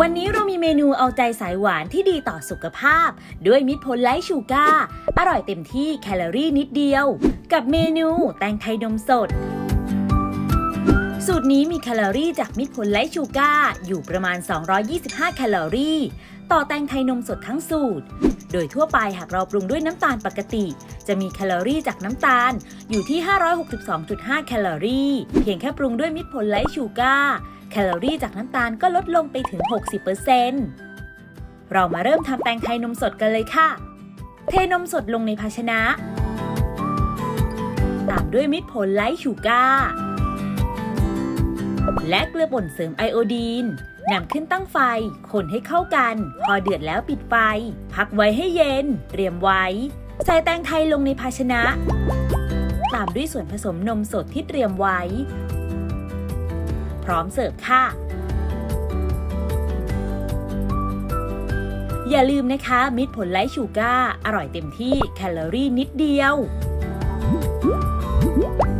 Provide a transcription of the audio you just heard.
วันนี้เรามีเมนูเอาใจสายหวานที่ดีต่อสุขภาพด้วยมิตรผลไร้ชูการ์อร่อยเต็มที่แคลอรี่นิดเดียวกับเมนูแตงไทยนมสดสูตรนี้มีแคลอรี่จากมิตรผลไร้ชูการ์อยู่ประมาณ225แคลอรี่ต่อแตงไทยนมสดทั้งสูตรโดยทั่วไปหากเราปรุงด้วยน้ำตาลปกติจะมีแคลอรี่จากน้ำตาลอยู่ที่562.5แคลอรี่เพียงแค่ปรุงด้วยมิตรผลไร้ชูการ์แคลอรี่จากน้ำตาลก็ลดลงไปถึง 60% เรามาเริ่มทำแตงไทยนมสดกันเลยค่ะเทนมสดลงในภาชนะตามด้วยมิตรผลไร้ชูการ์และเกลือป่นเสริมไอโอดีนนำขึ้นตั้งไฟคนให้เข้ากันพอเดือดแล้วปิดไฟพักไว้ให้เย็นเตรียมไว้ใส่แตงไทยลงในภาชนะตามด้วยส่วนผสมนมสดที่เตรียมไว้พร้อมเสิร์ฟค่ะอย่าลืมนะคะมิตรผลไร้ชูการ์อร่อยเต็มที่แคลอรี่นิดเดียว